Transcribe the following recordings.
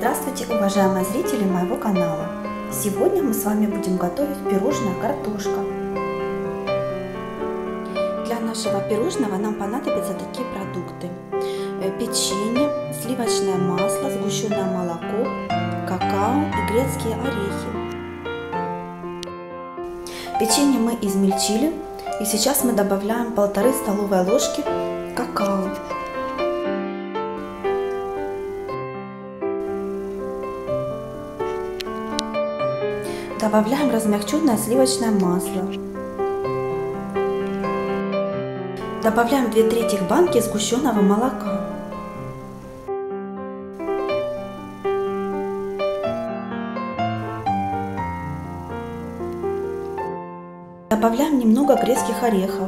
Здравствуйте, уважаемые зрители моего канала! Сегодня мы с вами будем готовить пирожное картошка. Для нашего пирожного нам понадобятся такие продукты: печенье, сливочное масло, сгущенное молоко, какао и грецкие орехи. Печенье мы измельчили, и сейчас мы добавляем 1,5 столовой ложки какао. Добавляем размягченное сливочное масло. Добавляем 2/3 банки сгущенного молока. Добавляем немного грецких орехов.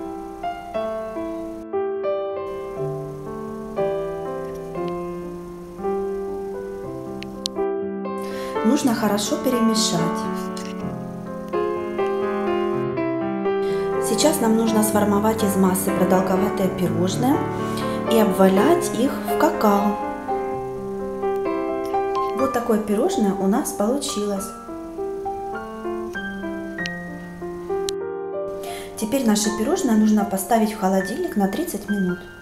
Нужно хорошо перемешать. Сейчас нам нужно сформовать из массы продолговатые пирожные и обвалять их в какао. Вот такое пирожное у нас получилось. Теперь наше пирожное нужно поставить в холодильник на 30 минут.